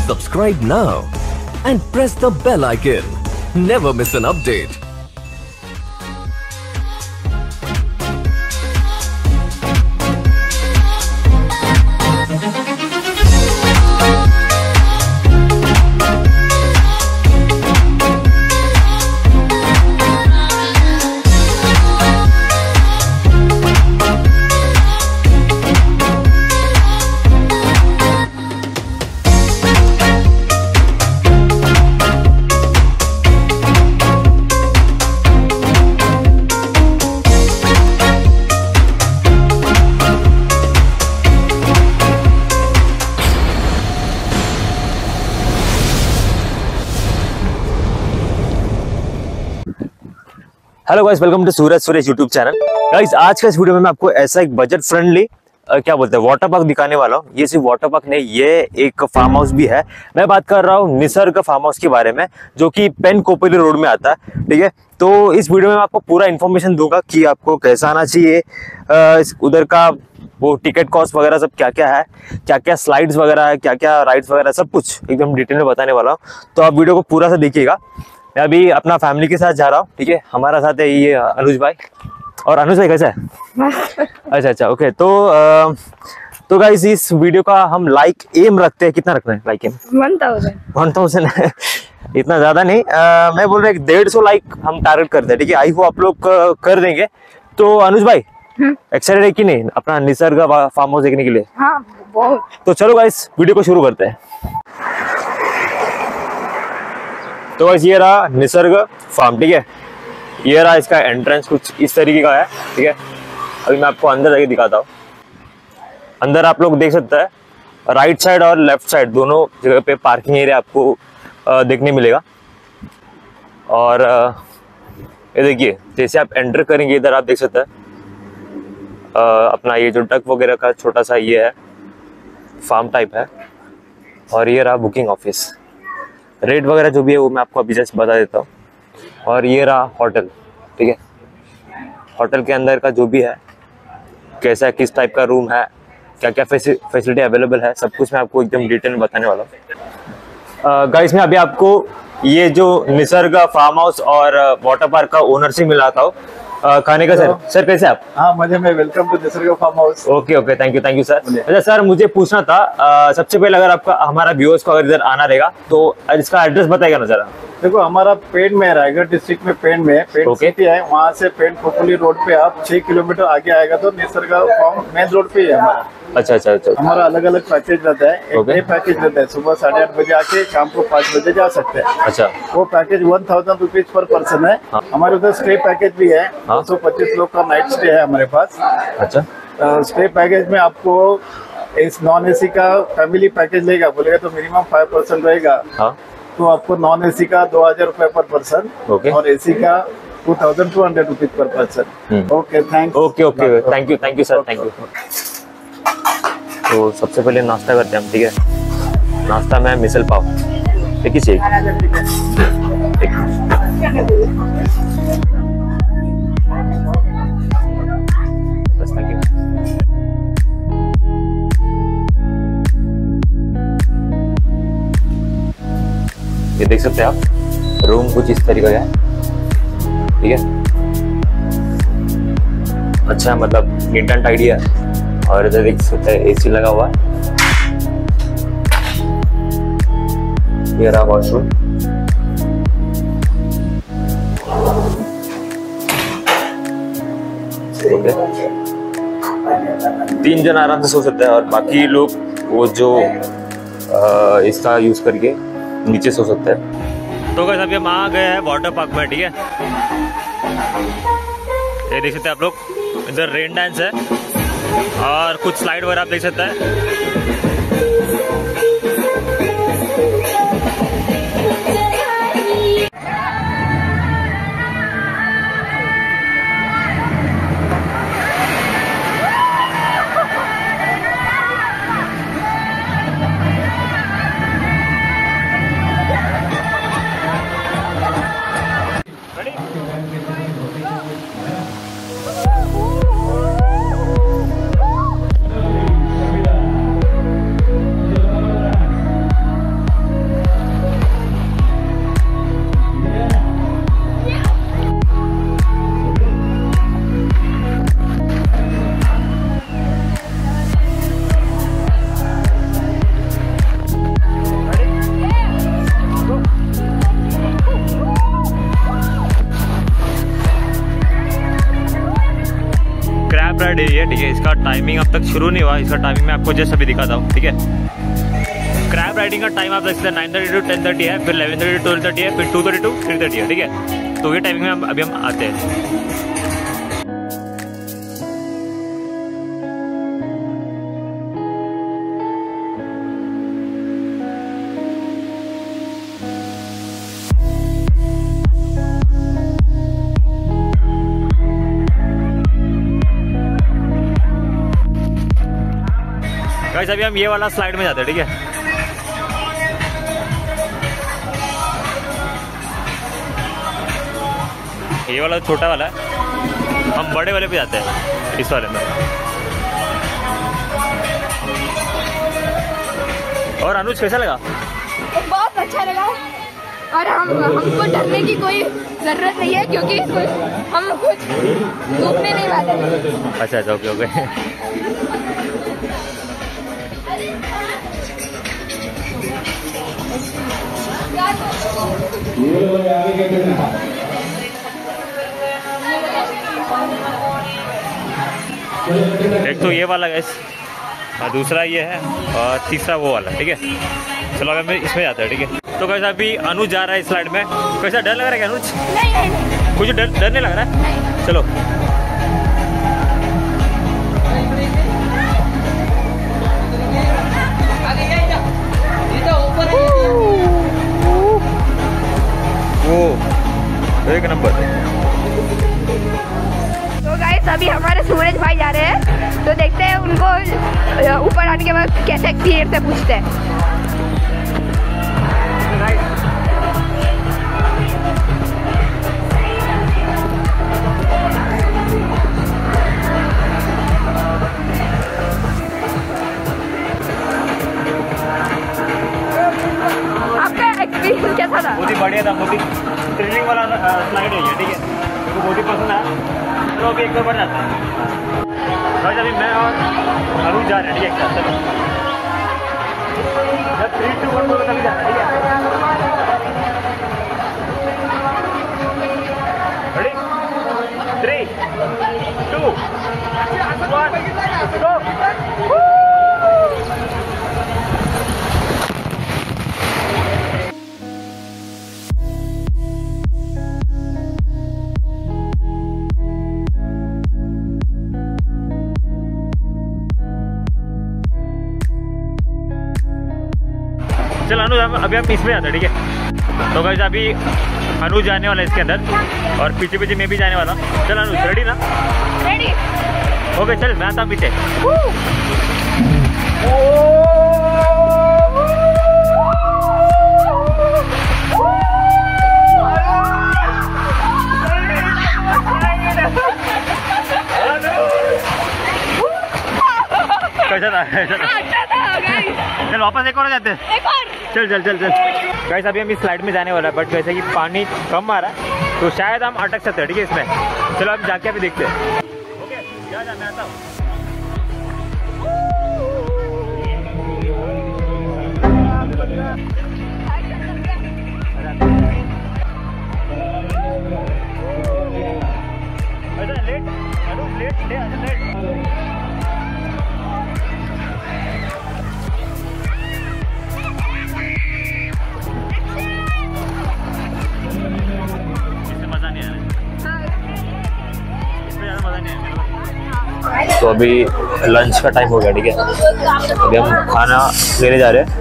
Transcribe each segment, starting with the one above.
Subscribe now and press the bell icon. Never miss an update. Hello guys, welcome to Suraj Suresh YouTube channel. Guys, आज का इस video में मैं आपको ऐसा एक बजट फ्रेंडली क्या बोलते हैं वाटर पार्क दिखाने वाला हूँ। ये सिर्फ वाटर पार्क नहीं, ये एक फार्म हाउस भी है। मैं बात कर रहा हूँ निसर्ग फार्म हाउस के बारे में, जो कि पेनकोपली रोड में आता है। ठीक है, तो इस वीडियो में मैं आपको पूरा इन्फॉर्मेशन दूंगा कि आपको कैसा आना चाहिए, उधर का वो टिकट कॉस्ट वगैरह सब क्या क्या है, क्या क्या स्लाइड्स वगैरह है, क्या क्या राइड्स वगैरह, सब कुछ एकदम डिटेल में बताने वाला हूँ। तो आप वीडियो को पूरा सा देखिएगा। मैं अभी अपना फैमिली के साथ जा रहा हूँ। ठीक है, हमारा साथ है ये अनुज भाई। और अनुज भाई कैसा है? अच्छा, ओके। तो गाइस, इस वीडियो का हम लाइक एम रखते हैं, कितना रखना है लाइक एम? 1000 इतना ज्यादा नहीं, मैं बोल रहा हूँ 150 लाइक हम टारगेट करते हैं। ठीक है, आई होप आप लोग कर देंगे। तो अनुज भाई एक्साइटेड है कि नहीं अपना निसर्ग फार्म हाउस देखने के लिए? हाँ, बहुत। तो चलो गाइस, वीडियो को शुरू करते हैं। तो गाइस, ये रहा निसर्ग फार्म। ठीक है, ये रहा इसका एंट्रेंस, कुछ इस तरीके का है। ठीक है, अभी मैं आपको अंदर जाके दिखाता हूँ। अंदर आप लोग देख सकते हैं, राइट साइड और लेफ्ट साइड दोनों जगह पे पार्किंग एरिया आपको देखने मिलेगा। और ये देखिए, जैसे आप एंटर करेंगे इधर आप देख सकते हैं अपना ये जो डक वगैरह का छोटा सा ये है, फार्म टाइप है। और ये रहा बुकिंग ऑफिस, रेट वगैरह जो भी है वो मैं आपको अभी जस्ट बता देता हूँ। और ये रहा होटल। ठीक है, होटल के अंदर का जो भी है, कैसा किस टाइप का रूम है, क्या क्या फैसिलिटी अवेलेबल है, सब कुछ मैं आपको एकदम डिटेल में बताने वाला हूँ। गाइस, मैं अभी आपको ये जो निसर्ग फार्म हाउस और वाटर पार्क का ओनर से मिलाता हूँ। खाने का सर कैसे आप? हाँ, मजे में। Welcome to Nisarg farm house. Okay, thank you sir. अच्छा सर, मुझे पूछना था सबसे पहले, अगर आपका हमारा व्यूअर्स को अगर इधर आना रहेगा तो इसका एड्रेस बताएगा ना जरा? देखो, हमारा पेन में है, रायगढ़ डिस्ट्रिक्ट में पेन में है। पेन सिटी है, वहाँ से पेनकोपली रोड पे आप 6 किलोमीटर आगे आएगा तो निसर्ग फार्म मेन रोड पे ही है हमारा। अच्छा। हमारा अलग अलग पैकेज रहता है। एक डे पैकेज रहता है, सुबह 8:30 बजे आके शाम को 5 बजे जा सकते हैं। अच्छा, वो पैकेज 1000 रुपीज पर पर्सन है। हाँ। हमारे उधर स्टे पैकेज भी है। हाँ। 225 लोग का नाइट स्टे है हमारे पास। अच्छा, स्टे पैकेज में आपको इस नॉन एसी का फैमिली पैकेज लेगा बोलेगा तो मिनिमम 5% रहेगा। हाँ। तो आपको नॉन एसी का 2000 रुपए पर पर्सन। ओके। और एसी का 2200 rupees per person. Okay, thanks. Okay, thank you sir, thank you. तो सबसे पहले नाश्ता करते हैं हम। ठीक है, नाश्ता में मिसल पाव। देखिए शेक। बस, थैंक यू। ये देख सकते हैं आप, रूम कुछ इस तरीके का है। ठीक है, अच्छा, मतलब नीट एंड टाइडी है। और इधर देख सकते हैं एसी लगा हुआ है। ये रहा वॉशरूम। ओके, 3 जन आराम से सो सकते हैं और बाकी लोग वो जो इसका यूज करके नीचे सो सकते हैं। तो गाइस, अभी हम आ गए हैं वाटर पार्क में। ठीक है, ये देख सकते हैं आप लोग, इधर रेन डांस है और कुछ स्लाइड वगैरह आप देख सकते हैं। ठीक है। इसका टाइमिंग अब तक शुरू नहीं हुआ, इसका टाइमिंग मैं आपको जस्ट अभी दिखाता हूँ, ठीक है। क्रैब राइडिंग का टाइम आप देख सकते हैं 9:30 to 10:30 है, फिर 11:30 to 12:30 है, फिर 2:30 to 3:30 है, ठीक है। तो ये टाइमिंग में अभी हम आते हैं। गाइस अभी हम ये वाला स्लाइड में जाते हैं, ठीक है। ये वाला छोटा वाला है, हम बड़े वाले पे जाते हैं, इस वाले में। और अनुज कैसा लगा? बहुत अच्छा लगा और हमको डरने की कोई जरूरत नहीं है क्योंकि हम कुछ डूबने नहीं वाले। अच्छा अच्छा, ओके ओके। एक तो ये वाला गैस, और दूसरा ये है, और तीसरा वो वाला, ठीक है। चलो अगर मैं इसमें जाता है, ठीक है। तो कैसा अभी अनुज जा रहा है इस स्लाइड में, कैसा डर लग रहा है क्या अनुज? नहीं। कुछ डर नहीं लग रहा है? चलो वो एक नंबर। तो गाइस अभी हमारे सूरज भाई जा रहे हैं, तो देखते हैं उनको ऊपर आने के बाद कैसे एक्सपीरियंस से पूछते हैं। आपका एक्सपीरियंस कैसा था? बहुत ही बढ़िया था, बहुत ही थ्रिलिंग वाला स्लाइड है ये, ठीक है। मेरे को बहुत ही पसंद आया। तो अभी एक बार जाता है। गाइस अभी मैं और अनुज जा रहे हैं, ठीक है, एक साथ। चलो जब 3, 2, 1 बोलो तभी जाना है, ठीक है। Ready 3, 2, 1 go. चल अनुज अभी हम इसमें जाते हैं, ठीक है। तो गाइस अभी अनुज जाने वाला है इसके अंदर, और पीछे पीछे मैं भी जाने वाला। चल अनुज रेडी ना? रेडी। ओके चल, मैं आता हूँ पीछे। कैसा था? चल वापस एक और जाते हैं। एक और। चल चल चल चल। गाइस अभी हम इस स्लाइड में जाने वाला है, बट जैसे कि पानी कम आ रहा है तो शायद हम अटक सकते हैं, ठीक है इसमें। चलो अब जाके अभी देखते हैं। ओके जा मैं आता हूँ। तो अभी लंच का टाइम हो गया, ठीक है। अभी हम खाना लेने जा रहे हैं।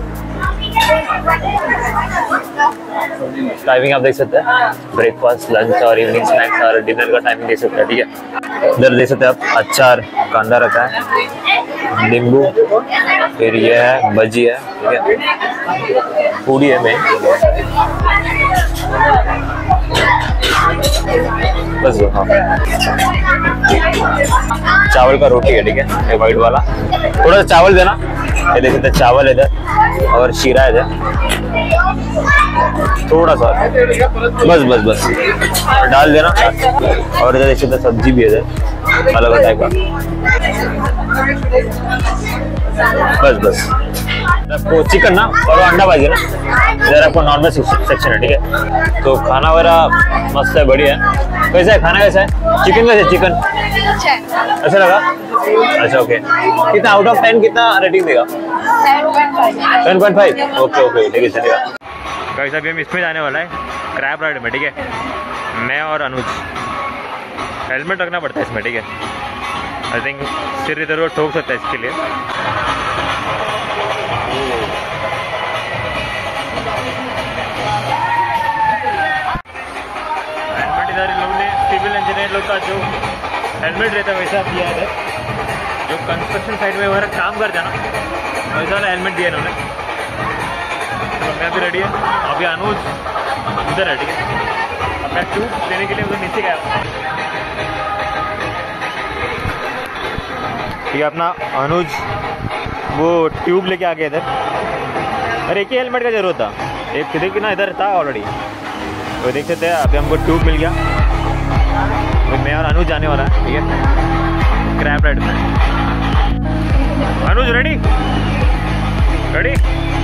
टाइमिंग आप देख सकते हैं, ब्रेकफास्ट, लंच और इवनिंग स्नैक्स और डिनर का टाइमिंग देख सकते हैं, ठीक है। इधर देख सकते हैं आप, अचार, कांदा रखा है, नींबू, फिर ये है भजी है, ठीक है, पूड़ी है मेन, बस। हाँ चावल का रोटी है, ठीक है, ये वाइट वाला। थोड़ा सा चावल देना, ये देख सकते हैं चावल इधर और शीरा इधर, थोड़ा सा, बस बस बस डाल देना। और इधर देख सकते हैं सब्जी भी है इधर अलग अलग टाइप का, बस बस। आपको चिकन ना और अंडा भाजी ना, इधर आपको नॉनवेज सेक्शन है, ठीक है। तो खाना वगैरह मस्त है, बढ़िया है। कैसा है खाना, कैसा है? चिकन कैसा है? चिकन अच्छा लगा? अच्छा ओके। कितना आउट ऑफ 10 कितना रेटिंग देगा? 7.5। ओके ओके, ठीक है, चलेगा। गाइस अभी हम इसमें जाने वाला है, क्रैब राइड में, ठीक है। मैं और अनुज, हेलमेट रखना पड़ता है इसमें, ठीक है। आई थिंक सिर इधर उधर ठोक सकता है इसके लिए। हेलमेट इधर इन लोगों ने सिविल इंजीनियर लोग का जो हेलमेट रहता है वैसा दिया है इधर। जो कंस्ट्रक्शन साइड में वगैरह काम करते हैं ना, वैसा वाला हेलमेट दिया इन्होंने। तो मैं अभी रेडी है, अभी अनुज उधर है, ठीक है। अब मैं ट्यूब लेने के लिए उधर नीचे गया, ठीक है। अपना अनुज वो ट्यूब लेके आ गया इधर। अरे एक ही हेलमेट का जरूरत था, एक देखिए ना इधर था ऑलरेडी, तो देख सकते हैं। अभी हमको ट्यूब मिल गया, तो मैं और अनुज जाने वाला है, ठीक है, क्रैब राइड में। अनुज रेडी? रेडी?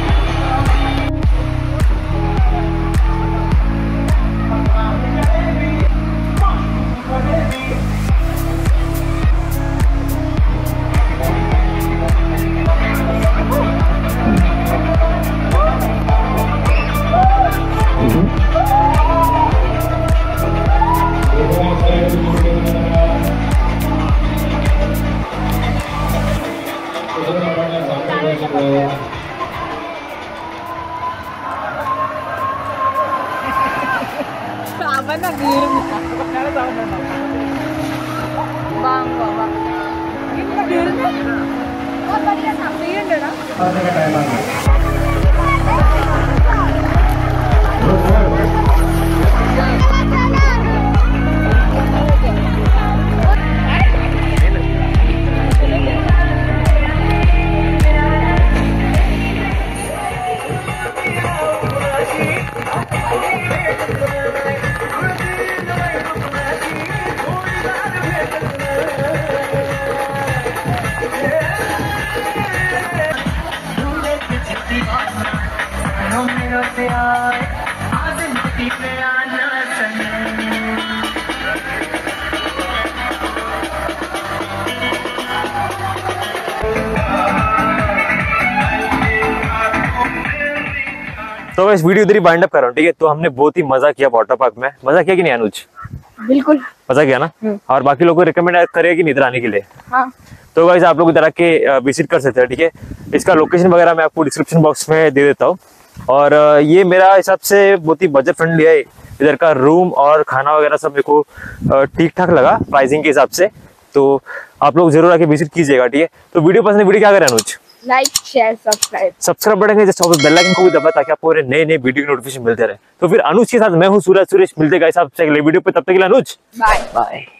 तो मैं इस वीडियो इधर ही वाइंड अप कर रहा हूँ, ठीक है। तो हमने बहुत ही मजा किया वाटर पार्क में। मजा किया कि नहीं अनुज? बिल्कुल मजा किया ना। और बाकी लोगों को रिकमेंड करेगा कि नहीं इधर आने के लिए? हाँ। तो गाइस आप लोग इधर आके विजिट कर सकते हैं, ठीक है। इसका लोकेशन वगैरह मैं आपको डिस्क्रिप्शन बॉक्स में दे देता हूँ। और ये मेरा हिसाब से बहुत ही बजट फ्रेंडली है। इधर का रूम और खाना वगैरह सब मेरे को ठीक ठाक लगा प्राइसिंग के हिसाब से। तो आप लोग जरूर आके विजिट कीजिएगा, ठीक है। तो वीडियो पसंद है, वीडियो क्या करें Anuj? Like share subscribe button bell icon को भी दबाएं ताकि आपको नए नए वीडियो की नोटिफिकेशन मिलते रहे। तो फिर अनुज के साथ मैं हूँ सूरज सुरेश, मिलते गाइस आपसे अगले वीडियो पे। तब तक के लिए अनुज बाय बाय।